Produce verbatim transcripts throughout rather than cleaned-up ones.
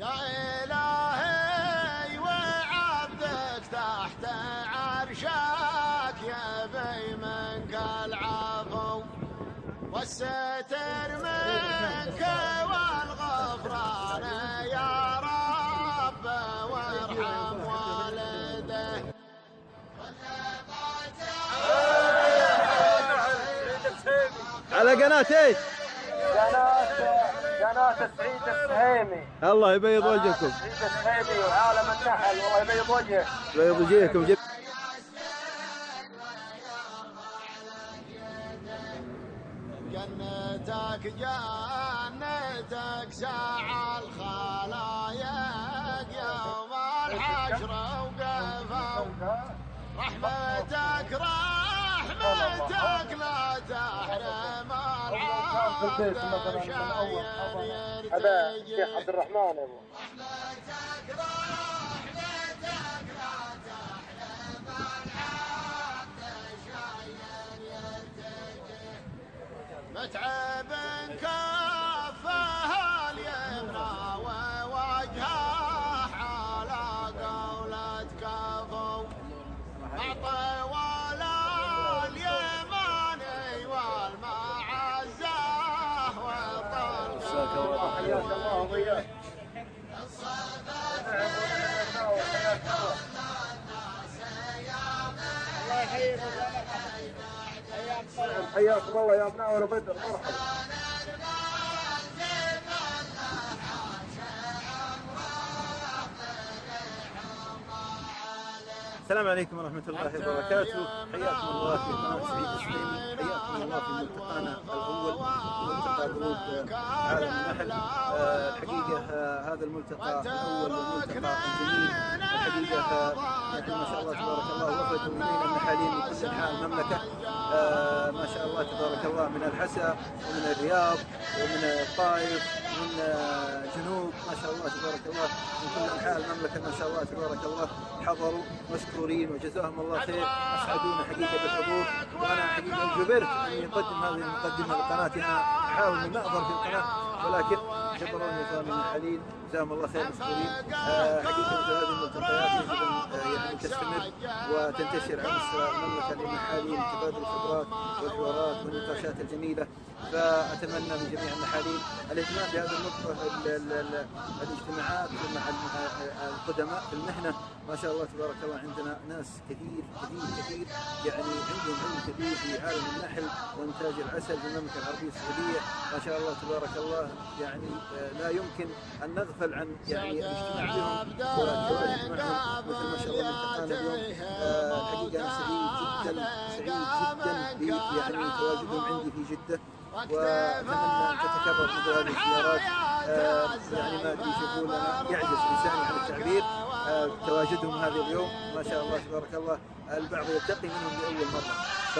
يا إلهي وعبدك تحت عرشك يبي منك العفو والستر منك والغفران يا رب وارحم والده. على قناة ايش؟ قناة قناة سعيد السهيمي. الله يبيض وجهكم. سعيد السهيمي وعالم النحل، والله يبيض وجهك. يبيض وجهكم. جنتك جنتك ساعة الخلايق يوم الحشر وقفوا رحمتك رحمتك لا تحرم العبد شاير يرتجي. هذا الشيخ عبد الرحمن يا ابو. رحمتك رحمتك لا تحرم العبد شاير يرتجي. متعب كفه اليمنى ووجهه على قولة كفو أعطى ولا اليماني والمعزة والطلقة حياك الله وياك. الله يحييك حياكم الله يا ابناء وربيت مرحبا. السلام عليكم ورحمة الله وبركاته. حياكم الله في قناة سعيد السهيمي، حياكم الله في ملتقانا الأول ملتقى جروب عالم النحل. آه الحقيقة آه هذا الملتقى الأول والملتقى الجميل. الحقيقة آه يعني ما شاء الله تبارك الله وفدوا إلينا النحالين من كل أنحاء المملكة. آه ما شاء الله تبارك الله من الحسا ومن الرياض ومن الطائف ومن آه جنوب ما شاء الله تبارك الله من كل أنحاء المملكة ما شاء الله تبارك الله حضروا مشكورين وجزاهم الله خير. اسعدونا حقيقه بالحضور، وانا حقيقه جبرت اني اقدم هذه المقدمه لقناتي. انا احاول اني ما اظهر في القناه ولكن جبروني نظام النحالين جزاهم الله خير مشكورين. آه حقيقه مثل هذه الملتقيات يجب ان آه يعني تستمر وتنتشر على مستوى المملكه للنحالين تبادل الخبرات والحوارات والنقاشات الجميله. فاتمنى من جميع النحالين الاهتمام بهذا النقطه الاجتماعات مع القدماء في المهنه. ما شاء الله تبارك الله عندنا ناس كثير كثير كثير يعني عندهم علم كبير في عالم النحل وانتاج العسل في المملكه العربيه السعوديه. ما شاء الله تبارك الله يعني لا يمكن ان نغفل عن يعني الاجتماع بهم والتواجد معهم مثل ما شاء الله ملتقانا اليوم. الحقيقه انا سعيد جدا سعيد جدا يعني تواجدهم عندي في جده، واتمنى ان تتكرر مثل هذه الزيارات. آه يعني ما يشوفون لنا يعجز لساني عن التعبير. آه تواجدهم هذا اليوم ما شاء الله تبارك الله البعض يلتقي منهم لاول مره.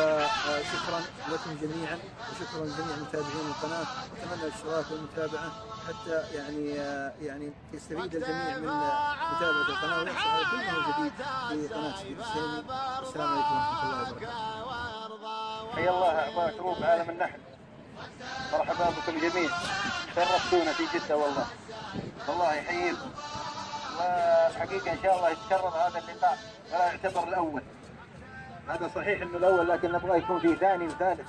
فشكرا لكم جميعا وشكرا لجميع متابعين القناه، اتمنى الاشتراك والمتابعه حتى يعني آه يعني يستفيد الجميع من متابعه القناه ويحصل على كل ما هو جديد في قناه سعيد السهيمي. السلام عليكم ورحمه الله وبركاته. حيا الله اعضاء جروب عالم النحل، مرحبا بكم جميع، شرفتونا في جده والله والله يحييكم. والحقيقه ان شاء الله يتكرر هذا اللقاء ولا يعتبر الاول. هذا صحيح انه الاول لكن نبغى يكون في ثاني وثالث.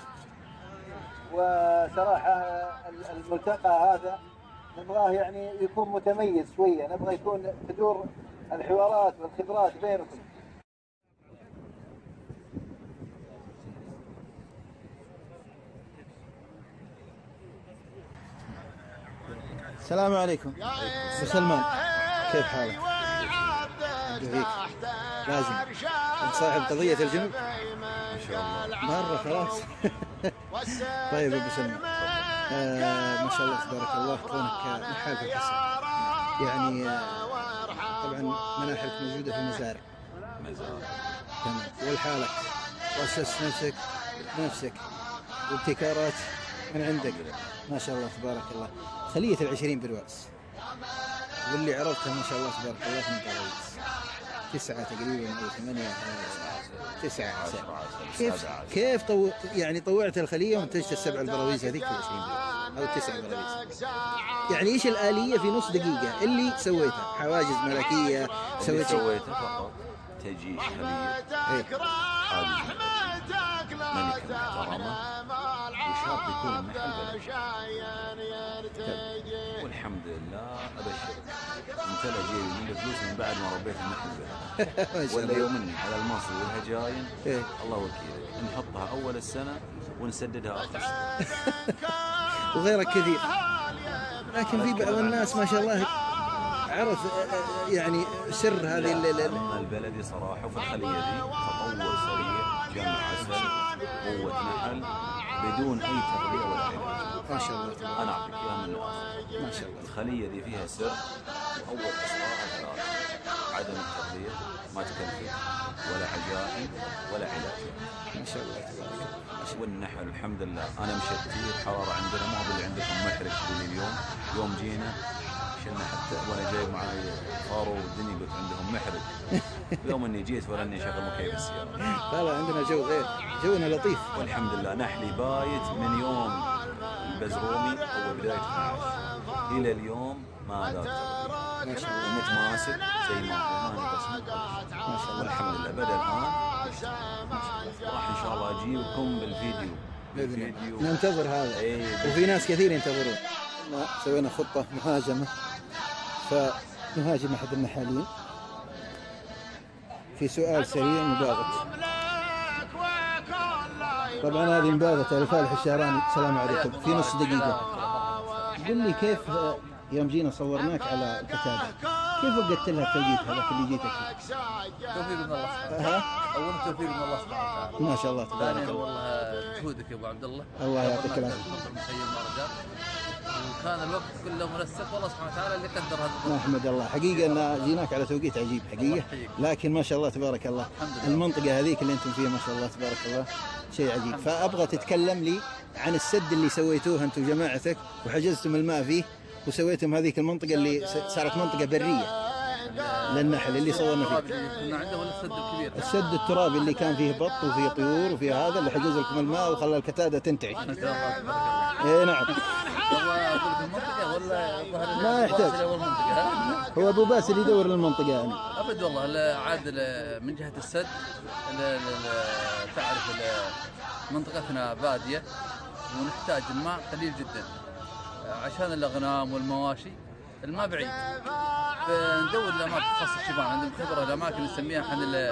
وصراحه الملتقى هذا نبغاه يعني يكون متميز شويه، نبغى يكون تدور الحوارات والخبرات بينكم. السلام عليكم أخي سلمان، كيف حالك؟ فيك لازم انت صاحب قضية الجنوب ان شاء الله مرة خلاص. طيب ابو سلمان آه ما شاء الله تبارك الله كونك نحال في الحسا يعني آه طبعا مناحلك موجودة في مزارع تمام والحالك واسست نفسك بنفسك وابتكارات من عندك ما شاء الله تبارك الله. خلية العشرين برواز واللي عرفتها ما شاء الله تبارك الله من قريب تسعة تقريبا أو ثمانية تسعة عسل. عشرة عسل. كيف سبعة عسل. كيف طو يعني طوعت الخلية وانتجت السبع البراويز هذيك في عشرين دقيقة أو تسع براويز؟ يعني إيش الآلية في نص دقيقة اللي سويتها؟ حواجز ملكية اللي سويت شيء؟ سويته فقط تجيش خلية إيه. حاجز ملكة محترمة وشاب يكون النحل بلد. والحمد لله أبشرك امتلأ جيبي من الفلوس من بعد ما ربيت النحل بلد. ولا يومني على المصري والهجاين إيه. الله وكيلك نحطها أول السنة ونسددها آخر السنة. وغيرك كثير. لكن في بعض الناس ما شاء الله عرف يعني سر هذه ال أما البلدي صراحة وفي الخلية دي تطور سريع، جمع عسل، قوة نحل بدون أي تغذية ولا علاج. ما شاء الله. أنا أعطيك إياها من الآخر. ما شاء الله. الخلية دي فيها سر، وأول أسرارها ثلاثة: عدم التغذية، ما تكلف ولا عجائن ولا علاج. ما شاء الله تبارك. والنحل الحمد لله أنا مشيت كثير حرارة عندنا، ما هو اللي عندكم محرق تقول اليوم. يوم جينا شلنا حتى وانا جايب معي فارو والدنيا قلت عندهم محرق. يوم اني جيت ولا اني شغل مكيف السيارة. لا لا عندنا جو غير، جونا لطيف. والحمد لله نحلي بايت من يوم البزرومي هو بداية اثنا عشر إلى اليوم ما ذاك ما شاء الله. متماسك زي ما هو، ماني بس ما شاء الله. والحمد لله بدأ الآن راح إن شاء الله أجيبكم بالفيديو. بإذن الله. ننتظر هذا. إيه. وفي ناس كثير ينتظرون. سوينا خطة مهاجمة، فنهاجم أحد النحالين في سؤال سريع مباغت. طبعا هذه مباغتة لفالح الشهراني. السلام عليكم. في نص دقيقة قل لي كيف يوم جينا صورناك على الكتابة كيف وقت لها التوقيت هذاك اللي جيتك فيه؟ توفيق من الله سبحانه ها؟ أولا توفيق من الله سبحانه وتعالى. ما شاء الله تبارك ثانيا الله. والله جهودك يا أبو عبد الله. الله يعطيك العافية. مسير المهرجان وكان الوقت كله منسق والله سبحانه وتعالى اللي قدر هذا الوقت. نحمد الله حقيقة أن جيناك على توقيت عجيب حقيقة، لكن ما شاء الله تبارك الله المنطقة هذيك اللي أنتم فيها ما شاء الله تبارك الله شيء عجيب. فأبغى تتكلم لي عن السد اللي سويتوه أنتم وجماعتك وحجزتم الماء فيه وسويتم هذيك المنطقة اللي صارت منطقة برية للنحل اللي صورنا فيه. كنا عنده ولا السد الكبير. السد الترابي اللي كان فيه بط وفيه طيور وفيه هذا اللي حجز لكم الماء وخلى الكتادة تنتعش. ما شاء الله تبارك الله. اي نعم. والله أقول لك المنطقة ولا ظهر ما يحتاج. المنطقة. هو ابو باسل يدور المنطقة يعني. أبد والله عاد من جهة السد تعرف منطقتنا بادية ونحتاج الماء قليل جدا عشان الأغنام والمواشي. الماء بعيد فندور الأماكن خاصة الشبان عندهم خبرة الأماكن نسميها احنا اللي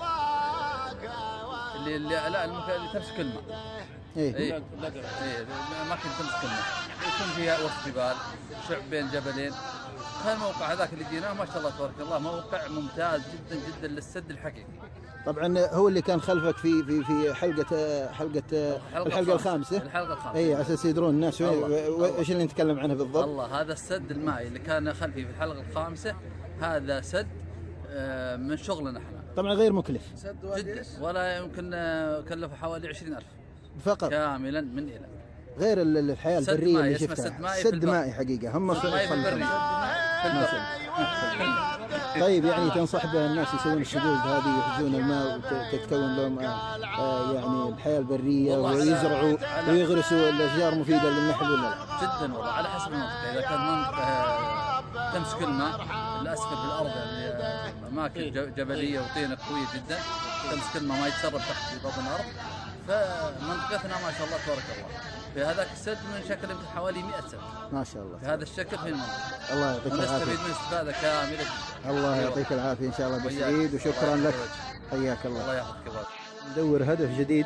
اللي لا المكان اللي تمسك الماء. ايه ايه ايه الأماكن تمسك الماء يكون فيها وسط جبال شعب بين جبلين. كان الموقع هذاك اللي جيناه ما شاء الله تبارك الله موقع ممتاز جدا جدا للسد الحقيقي. طبعا هو اللي كان خلفك في في في حلقه حلقه الحلقه الخامسه. الحلقه الخامسه اي على اساس يدرون الناس وايش اللي نتكلم عنه بالضبط. الله هذا السد المائي اللي كان خلفي في الحلقه الخامسه هذا سد من شغلنا احنا. طبعا غير مكلف جدا ولا يمكن كلفه حوالي عشرين ألف فقط كاملا من الى غير الحياه البريه اللي شفتها. سد مائي سد مائي حقيقه هم صلوا. طيب يعني تنصح به الناس يسوون السدود هذه يحجزون الماء وتتكون لهم آه يعني الحياه البريه ويزرعوا ويغرسوا الاشجار مفيده للنحل ولا لا؟ جدا والله على حسب المنطقه. اذا كان منطقه تمسك الماء الاسفل في الارض يعني اماكن جبليه وطينه قويه جدا تمسك الماء ما يتسرب تحت في بطن الارض. فمنطقتنا ما شاء الله تبارك الله في هذاك السد من شكل يمكن حوالي مئة سنة ما شاء الله في هذا الشكل في المنطقة. الله يعطيك العافية. ونستفيد من استفادة كاملة. الله يعطيك العافية إن شاء الله بسعيد وشكرا لك. حياك الله. الله يحفظك يا ندور هدف جديد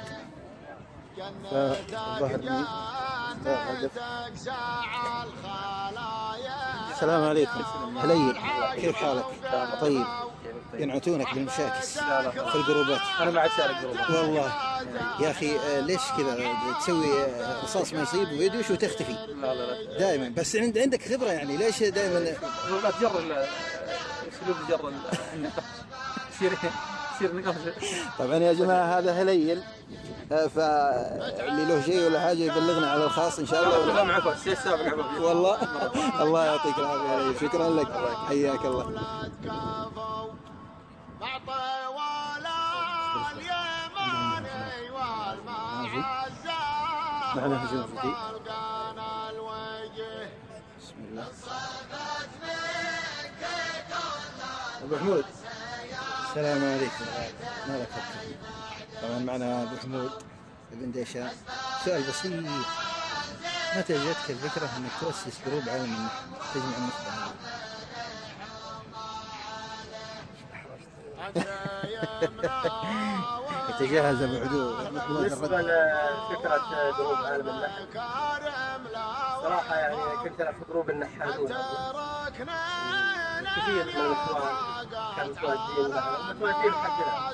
فالظهر لي هدف. السلام عليكم حليل كيف حالك؟ طيب ينعتونك بالمشاكس في الجروبات. انا ما عاد شارك جروبات والله يا اخي ليش كذا تسوي رصاص ما يصيب ويدوش وتختفي؟ لا لا لا دائما بس عند عندك خبره يعني ليش دائما لا تجر اسلوب جر يصير يصير نقاش. طبعا يا جماعه هذا هليل فاللي له شيء ولا حاجه يبلغنا على الخاص ان شاء الله. لا معكم السيف سابق عبد والله الله يعطيك العافيه شكرا لك حياك الله. معنا هجوم جديد. بسم الله. ابو حمود السلام عليكم. ما لك حق. طبعا معنا ابو حمود ابن ديشان. سؤال بسيط، متى جاتك الفكره انك تؤسس جروب عالم النحل تجمع النخبه؟ يتجهز ابو عدو. بالنسبه لفكره جروب عالم النحل، صراحه يعني كنت العب في جروب النحالون، كثير من الاخوان كانوا متواجدين معنا متواجدين حقنا.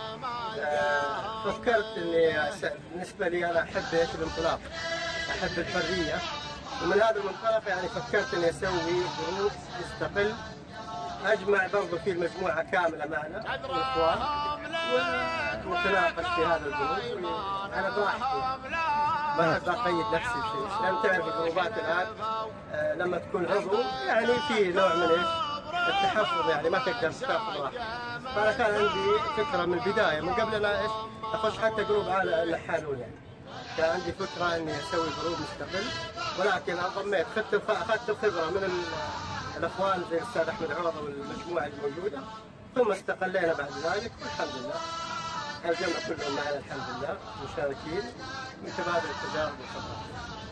فكرت اني بالنسبه لي انا احب ايش الانطلاق، احب الحريه، ومن هذا المنطلق يعني فكرت اني اسوي جروب مستقل اجمع برضه فيه المجموعه كامله معنا الاخوان ونتناقش في هذا الجروب. انا براحتي ما احب اقيد نفسي بشيء، لان تعرف الجروبات الان آه لما تكون عضو يعني في نوع من ايش؟ التحفظ، يعني ما تقدر تاخذ راحتك. فانا كان عندي فكره من البدايه من قبل لا ايش؟ اخش حتى جروب على النحالون، يعني كان عندي فكره اني اسوي جروب مستقل، ولكن انضميت اخذت اخذت الخبره من الاخوان زي الاستاذ احمد عوض والمجموعه الموجوده، ثم استقلينا بعد ذلك والحمد لله الجمع كلهم معنا الحمد لله مشاركين متبادل التجارب والخبرات.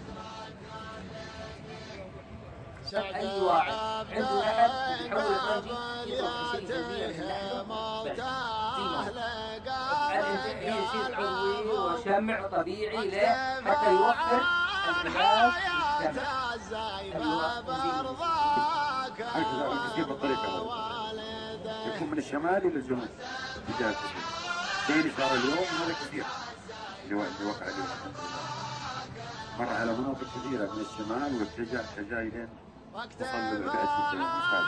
اي واحد عنده نحل يحول الفرنجي يضرب في شيء جديد هي شيء عضوي وشمع طبيعي له حتى يوفر الغاز هكذا بالطريقة يكون من الشمال إلى الجنوب اتجاه الشيء اللي صار اليوم هذا كثير اللي وقع اليوم مر على مناطق كثيرة من الشمال واتجه اتجاه إلى وصل لبعث المساعدة.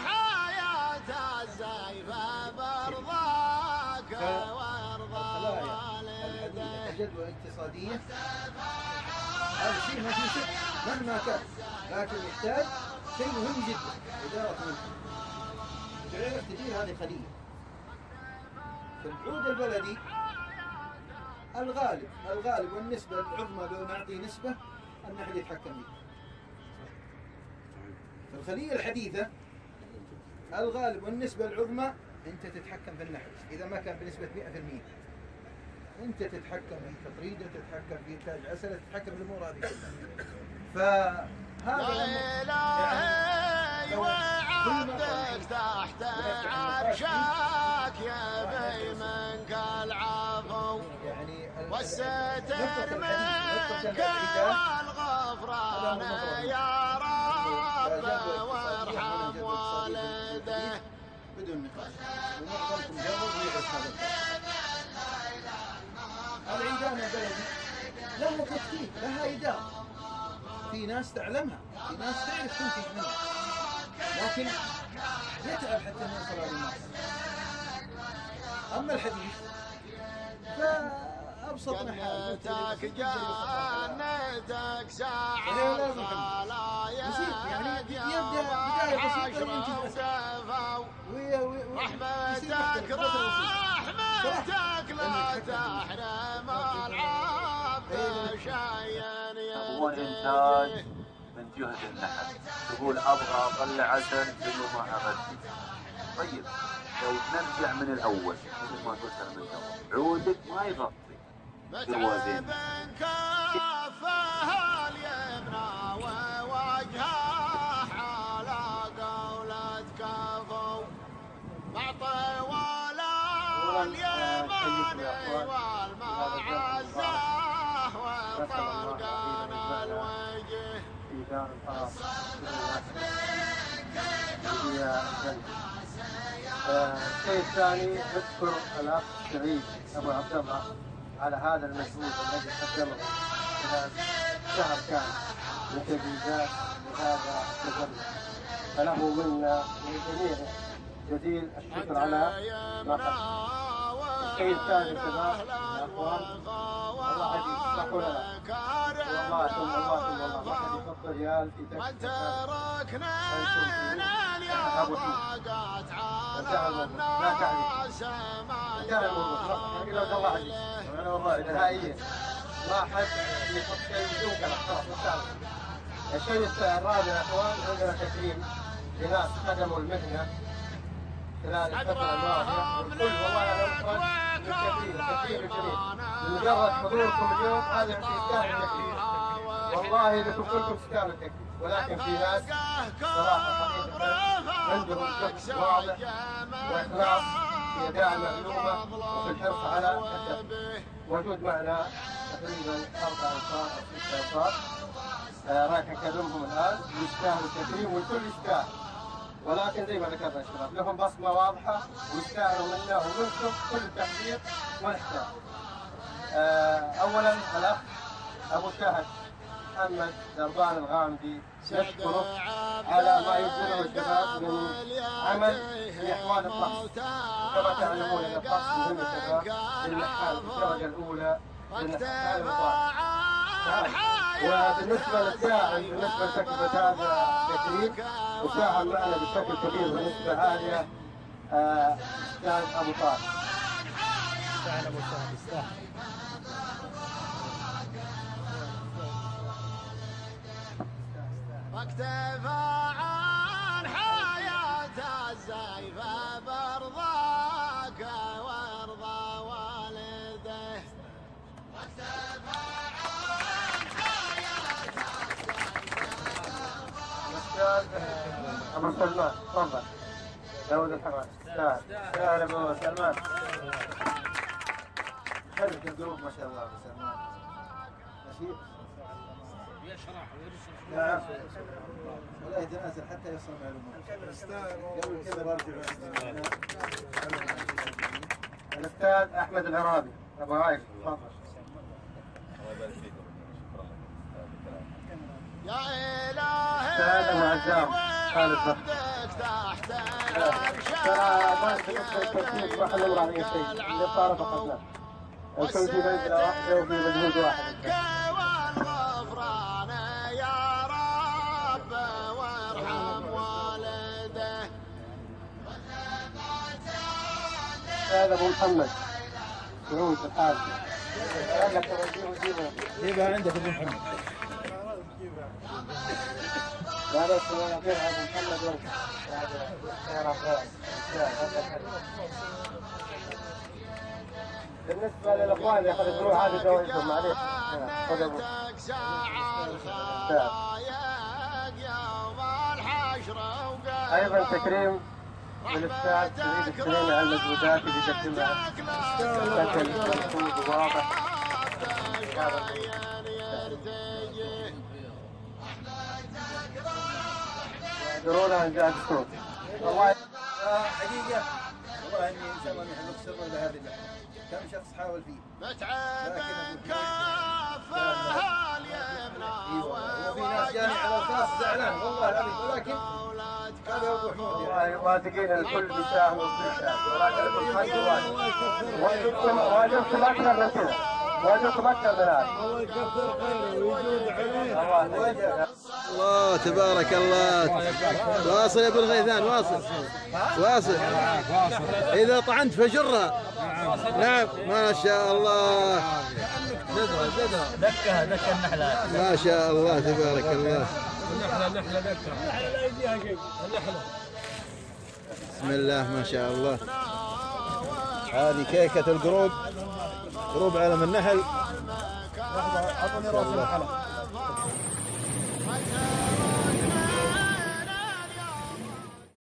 الجدوى الاقتصادية هذا شيء ما فيه شك مهما كان، لكن يحتاج شيء مهم جدا إدارة منه. تعرف تدير هذه خلية في العود البلدي الغالب الغالب والنسبة العظمى لو نعطي نسبة النحل يتحكم فيه. في الخلية الحديثة الغالب والنسبة العظمى أنت تتحكم في النحل، إذا ما كان بنسبة مئة بالمئة أنت تتحكم في تطريده، تتحكم في إنتاج عسل، تتحكم في الأمور هذه كلها. فهذا يعني وعبدك تحت عرشك يبي منك العفو والستر منك والغفران يا رب وارحم والده بدون نقاش. ومعظمكم جرب ويعرف هذا العيدان البلدي لها تكتيك، لها إدارة، في ناس تعلمها، في ناس تعرف تنتج منها، لكن يتعب حتى أن يوصل هذه المرحلة. أما الحديث فأبسط نحال جنتك جنتك ساعة بسيط، يعني يبدأ بداية بسيطة وينتج رحمتك رحمتك لا تحرم العبد شيئا هو الإنتاج من جهة النحل. تقول أبغى أطلع عسل زي ما عملت. طيب طيب نرجع من الأول مثل ما قلت أنا من الأول، عودك ما يغطي دروازين. كفها اليمنى ووجهه على قولة كفو معطي ولا اليمن والمعزة وطلقان الوجه. الشيء الثاني اذكر الاخ سعيد ابو عبد الله على هذا المجهود الذي قدمه خلال شهر كامل من تجهيزات لهذا التجمع، فله منا من جميع جزيل الشكر على ما قدم. الشيء الثاني كذلك يا اخوان الله عزيز يسمحوا لنا والله ثم الله ثم الله ما حد يحط ريال في تكتك ابو حمود انتهى الموضوع لا تعرف انتهى الموضوع الله عزيز انا والله نهائيا واحد يحط شيء بدون كلام خلاص نتعلم. الشيء الرابع يا اخوان عندنا تكريم لناس خدموا المهنه خلال الفتره الماضيه، والكل والله انا مخرج من التكريم، التكريم الجميل. بمجرد حضوركم اليوم هذا يستاهل التكريم. والله انكم كلكم تستاهلوا التكريم، ولكن في ناس صراحه حقيقه عندهم فكر واضح واخلاص في اداء المعلومه وفي الحرص على التدريب. موجود معنا تقريبا اربع انفار او ست انفار رايح نكلمهم الان ويستاهلوا التكريم والكل يستاهل، ولكن زي ما ذكرنا الشباب لهم بصمه واضحه ويستاهلوا منا ومنكم كل التقدير والاحترام. اولا الاخ ابو شهد محمد دربان الغامدي نشكره على ما يبذله الشباب من عمل في احوال الطقس. كما تعلمون ان الطقس مهم يا شباب للنحال في الدرجه الاولى للنحال الطائف. وبالنسبه للداعم بالنسبه لتكلفه هذا التكريم وساهم معنا بشكل كبير بالنسبه عاليه استاذ ابو طارق. استاذ ابو طارق يستاهل. واكتفى عن حياة الزيفة برضاك وارضى والده. واكتفى عن حياة الأستاذ أبو سلمان تفضل. داود الحماد استاهل استاهل أبو سلمان. حرك القلوب ما شاء الله أبو سلمان. نشيط. يشرح ويرسل. نعم ولا يتنازل حتى يوصل معلومات. قبل كذا برجع. الأستاذ أحمد العرابي أبو عايش تفضل. يا إلهي أستاذ أبو عزام خالد بخت. ترى ما تنسى الترتيب ما حد يمر عليه شيء اللي صار فقدناه. الكل في منزلة واحدة وفي مجهود واحد. هذا ابو محمد سعود الحاج. جيبها عندك ابو محمد. لا لا غير ابو محمد ورد. بالنسبه للاخوان اللي اخذوا هذه جوائزهم معليش. خذ ابو. ايضا تكريم للاستاذ سعيد السليمي على المجهودات اللي قدمها بشكل مفهوم وواضح. يقدرون انجاز الصوت. والله حقيقه والله اني ان شاء الله نحن نقصر الى هذه اللحظه. كم شخص حاول فيه. متعبا كافها اليمنى وفي ناس جاني على الخاص زعلان والله العظيم، ولكن هذا هو ابو حمود. والله واثقين الكل بيساهم وكل شيء، ولكن واجبكم اكثر من كذا، واجبكم اكثر من هذا. الله يكثر خيره ويجود عليه. الله الله تبارك الله. واصل يا ابو الغيثان واصل واصل. اذا طعنت فجرها. نعم ما شاء الله. زدها زدها دكها دكها النحله. ما شاء الله تبارك الله. النحله النحله دكها. النحله لا يديها شيء. النحله. بسم الله ما شاء الله. هذه كيكة القروب، قروب عالم النحل. اعطني راس الحلقه.